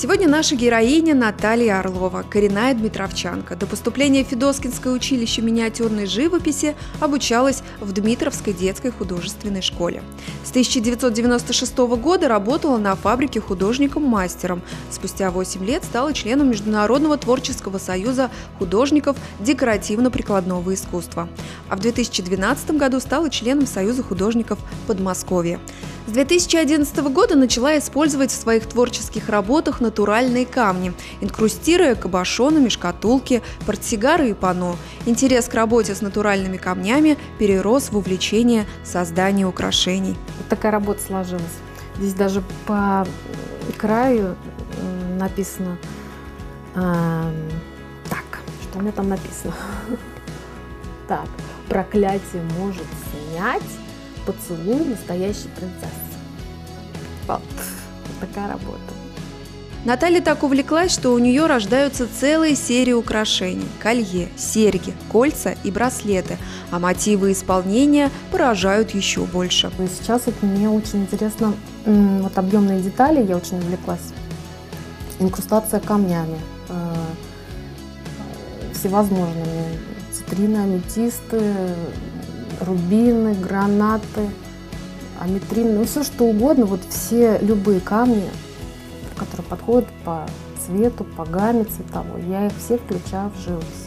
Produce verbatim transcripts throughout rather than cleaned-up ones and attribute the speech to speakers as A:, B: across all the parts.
A: Сегодня наша героиня Наталья Орлова, коренная дмитровчанка. До поступления в Федоскинское училище миниатюрной живописи обучалась в Дмитровской детской художественной школе. С тысяча девятьсот девяносто шестого года работала на фабрике художником-мастером. Спустя восемь лет стала членом Международного творческого союза художников декоративно-прикладного искусства. А в две тысячи двенадцатом году стала членом Союза художников Подмосковья. С две тысячи одиннадцатого года начала использовать в своих творческих работах натуральные камни, инкрустируя кабошонами шкатулки, портсигары и панно. Интерес к работе с натуральными камнями перерос в увлечение создания украшений.
B: Вот такая работа сложилась. Здесь даже по краю написано э, так, что у меня там написано? Так, проклятие может снять поцелуй настоящей принцессы. Вот. Вот такая работа.
A: Наталья так увлеклась, что у нее рождаются целые серии украшений – колье, серьги, кольца и браслеты, а мотивы исполнения поражают еще больше.
B: И сейчас вот мне очень интересно, вот объемные детали, я очень увлеклась, инкрустация камнями, э, всевозможными, цитрины, аметисты, рубины, гранаты, аметрины, ну все что угодно, вот все любые камни, которые подходят по цвету, по гамме цветовой, я их все включаю в живопись.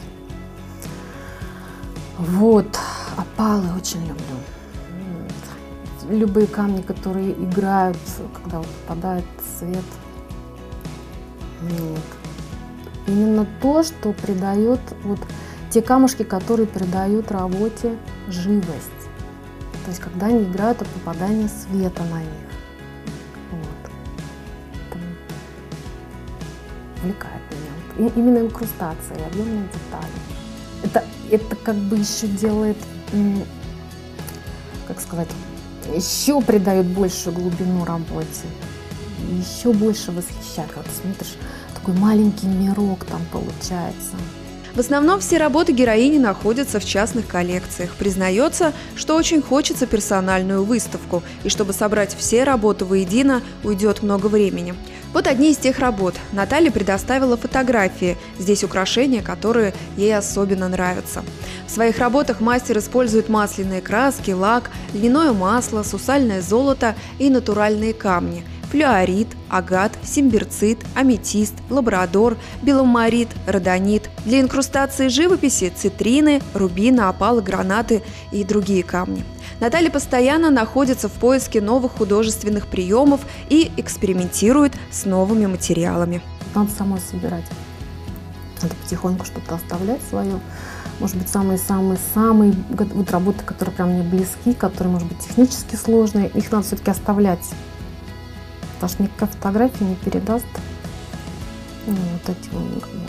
B: Вот, опалы очень люблю. Любые камни, которые играют, когда вот попадает свет. Вот. Именно то, что придает, вот те камушки, которые придают работе живость. То есть, когда они играют от попадания света на них. Вот. Это увлекает меня. И именно инкрустация и объемные детали. Это, это как бы еще делает, как сказать, еще придает большую глубину работе. Еще больше восхищает. Когда ты смотришь, такой маленький мирок там получается.
A: В основном все работы героини находятся в частных коллекциях. Признается, что очень хочется персональную выставку, и чтобы собрать все работы воедино, уйдет много времени. Вот одни из тех работ. Наталья предоставила фотографии. Здесь украшения, которые ей особенно нравятся. В своих работах мастер использует масляные краски, лак, льняное масло, сусальное золото и натуральные камни. Флюорит, агат, симбирцит, аметист, лабрадор, беломорит, родонит. Для инкрустации живописи – цитрины, рубины, опалы, гранаты и другие камни. Наталья постоянно находится в поиске новых художественных приемов и экспериментирует с новыми материалами.
B: Надо самой собирать. Надо потихоньку что-то оставлять свое. Может быть, самые-самые-самые вот работы, которые прям мне близки, которые, может быть, технически сложные, их надо все-таки оставлять. Потому что никакая фотография не передаст ну, вот эти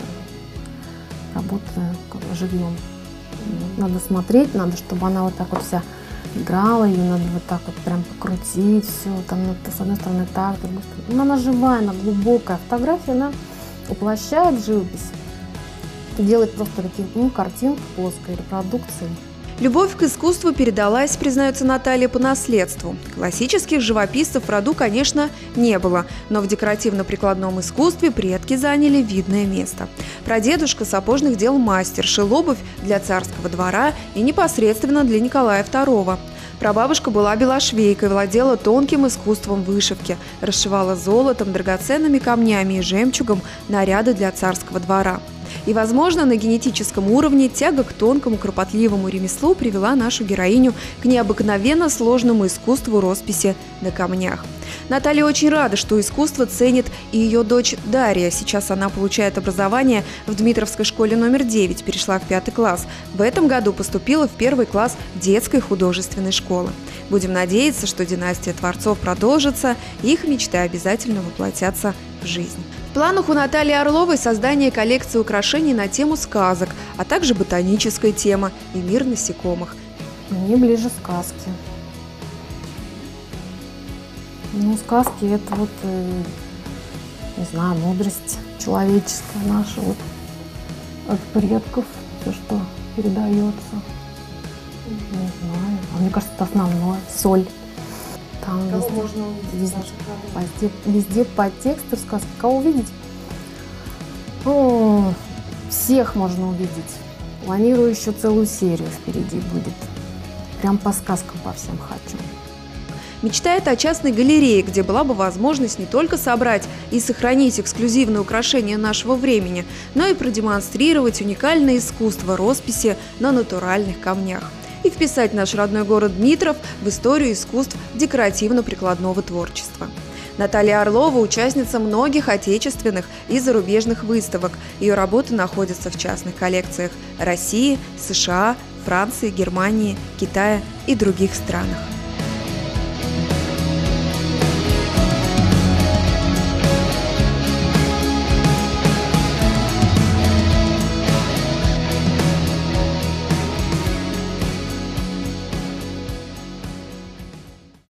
B: работы живьем. Надо смотреть, надо, чтобы она вот так вот вся играла, ее надо вот так вот прям покрутить, все, там с одной стороны так, с другой стороны. Ну, она живая, она глубокая. Фотография, она уплощает живопись, делает просто такие, ну, картинки плоской репродукции.
A: Любовь к искусству передалась, признается Наталья, по наследству. Классических живописцев в роду, конечно, не было, но в декоративно-прикладном искусстве предки заняли видное место. Прадедушка сапожных дел мастер, шил обувь для царского двора и непосредственно для Николая второго. Прабабушка была белошвейкой, владела тонким искусством вышивки, расшивала золотом, драгоценными камнями и жемчугом наряды для царского двора. И, возможно, на генетическом уровне тяга к тонкому, кропотливому ремеслу привела нашу героиню к необыкновенно сложному искусству росписи на камнях. Наталья очень рада, что искусство ценит и ее дочь Дарья. Сейчас она получает образование в Дмитровской школе номер девять, перешла в пятый класс. В этом году поступила в первый класс детской художественной школы. Будем надеяться, что династия творцов продолжится, и их мечты обязательно воплотятся в жизнь. В планах у Натальи Орловой создание коллекции украшений на тему сказок, а также ботаническая тема и мир насекомых.
B: Мне ближе сказки. Ну, сказки – это вот, не знаю, мудрость человеческая наша, вот, от предков, все, что передается. Не знаю, а мне кажется, это основное – соль. Там
C: Кого
B: везде,
C: можно увидеть в
B: везде,
C: ваших работах?
B: везде, везде подтексты в сказке. Кого увидеть? О, всех можно увидеть. Планирую еще целую серию впереди будет. Прям по сказкам по всем хочу.
A: Мечтает о частной галерее, где была бы возможность не только собрать и сохранить эксклюзивные украшения нашего времени, но и продемонстрировать уникальное искусство росписи на натуральных камнях и вписать наш родной город Дмитров в историю искусств декоративно-прикладного творчества. Наталья Орлова – участница многих отечественных и зарубежных выставок. Ее работы находятся в частных коллекциях России, США, Франции, Германии, Китая и других странах.